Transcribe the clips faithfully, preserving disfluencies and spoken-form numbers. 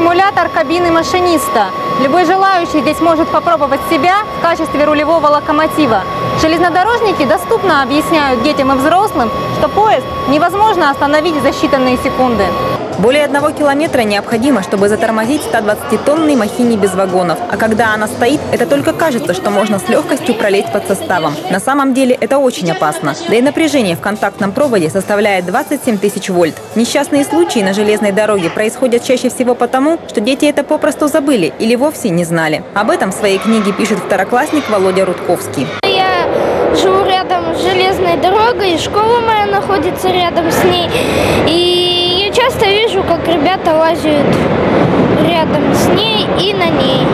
Симулятор кабины машиниста. Любой желающий здесь может попробовать себя в качестве рулевого локомотива. Железнодорожники доступно объясняют детям и взрослым, что поезд невозможно остановить за считанные секунды. Более одного километра необходимо, чтобы затормозить сто двадцатитонной махине без вагонов. А когда она стоит, это только кажется, что можно с легкостью пролезть под составом. На самом деле это очень опасно. Да и напряжение в контактном проводе составляет двадцать семь тысяч вольт. Несчастные случаи на железной дороге происходят чаще всего потому, что дети это попросту забыли или вовсе не знали. Об этом в своей книге пишет второклассник Володя Рудковский. Я живу рядом с железной дорогой, и школа моя находится рядом с ней. И я часто вижу, как ребята лазят рядом с ней и на ней.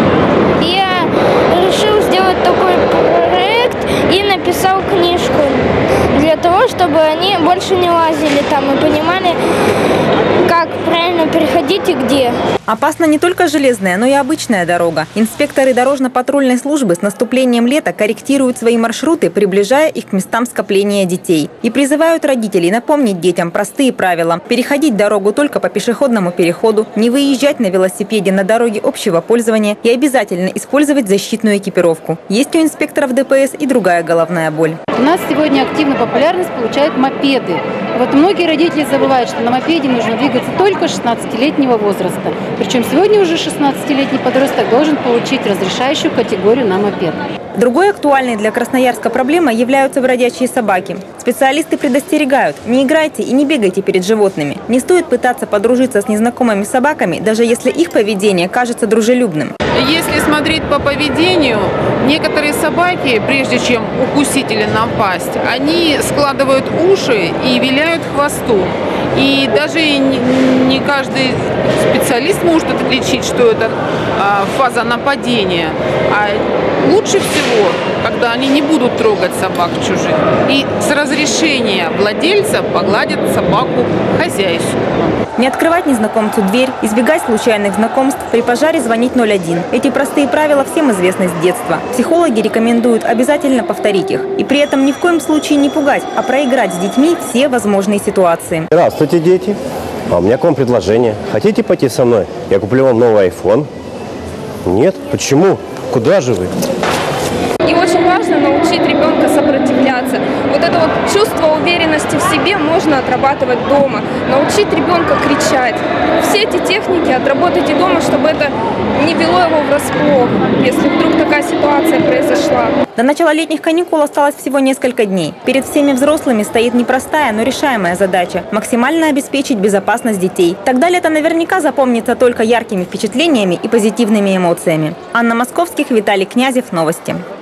Я решил сделать такой проект и написал книжку для того, чтобы они больше не лазили там и понимали, как правильно переходить и где. Опасна не только железная, но и обычная дорога. Инспекторы дорожно-патрульной службы с наступлением лета корректируют свои маршруты, приближая их к местам скопления детей. И призывают родителей напомнить детям простые правила. Переходить дорогу только по пешеходному переходу, не выезжать на велосипеде на дороге общего пользования и обязательно использовать защитную экипировку. Есть у инспекторов ДПС и другая головная боль. У нас сегодня активно популярность получают мопеды. Вот многие родители забывают, что на мопеде нужно двигаться только шестнадцатилетнего возраста. Причем сегодня уже шестнадцатилетний подросток должен получить разрешающую категорию на мопед. Другой актуальной для Красноярска проблемой являются бродячие собаки. Специалисты предостерегают: не играйте и не бегайте перед животными. Не стоит пытаться подружиться с незнакомыми собаками, даже если их поведение кажется дружелюбным. Если смотреть по поведению, некоторые собаки, прежде чем укусить или напасть, они складывают уши и виляют хвостом. И даже не каждый специалист может отличить, что это фаза нападения. А лучше всего, когда они не будут трогать собак чужих. И с разрешения владельца погладят собаку хозяйству. Не открывать незнакомцу дверь, избегать случайных знакомств, при пожаре звонить ноль один. Эти простые правила всем известны с детства. Психологи рекомендуют обязательно повторить их. И при этом ни в коем случае не пугать, а проиграть с детьми все возможные ситуации. Здравствуйте, дети. А у меня к вам предложение. Хотите пойти со мной? Я куплю вам новый айфон. Нет? Почему? Куда же вы? И очень важно научить ребенка сопротивляться. Вот это вот чувство уверенности в себе можно отрабатывать дома. Научить ребенка кричать. Все эти техники отработайте дома, чтобы это не вело его врасплох, если вдруг такая ситуация произошла. До начала летних каникул осталось всего несколько дней. Перед всеми взрослыми стоит непростая, но решаемая задача – максимально обеспечить безопасность детей. Тогда лето наверняка запомнится только яркими впечатлениями и позитивными эмоциями. Анна Московских, Виталий Князев. Новости.